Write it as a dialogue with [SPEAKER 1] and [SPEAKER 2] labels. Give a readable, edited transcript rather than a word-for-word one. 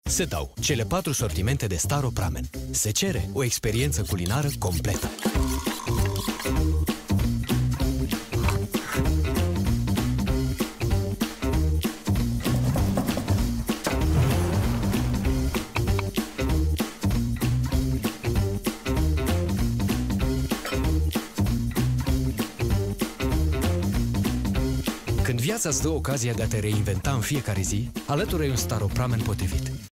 [SPEAKER 1] Setau, cele 4 sortimente de Staropramen. Se cere o experiență culinară completă. Când viața îți dă ocazia de a te reinventa în fiecare zi, alătură-i un Staropramen potrivit.